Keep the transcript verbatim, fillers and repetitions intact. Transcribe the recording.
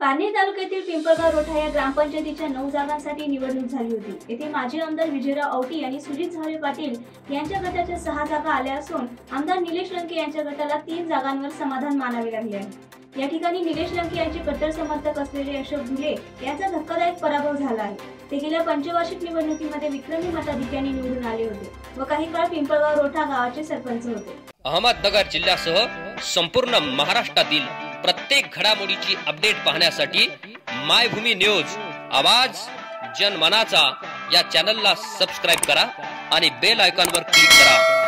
पारनेर तालुक्यातील पिंपळगाव रोठा या ग्रामपंचायतीच्या नऊ जागांसाठी निवडणूक झाली होती। येथे माजी आमदार विजयराव औटी आणि सुजित झावे पाटील यांच्या गटाच्या सहा जागा आल्या असून आमदार निलेश लंके यांच्या गटाला तीन जागांवर समाधान मानावे लागले आहे। या ठिकाणी निलेश लंके यांचे कट्टर समर्थक असलेले अशोक धुले यांचा धक्कादायक पराभव झाला आहे। ते गेल्या पंचवार्षिक निवडणुकीमध्ये विक्रमी मताधिक्याने निवडून आले होते व काही काळ पिंपळगाव रोठा गावाचे सरपंच होते। अहमदनगर जिल्ह्यासह संपूर्ण महाराष्ट्रातील प्रत्येक घडामोडीची अपडेट पाहण्यासाठी मायभूमी न्यूज आवाज जनमनाचा या चॅनलला सबस्क्राइब करा आणि बेल आयकॉनवर क्लिक करा।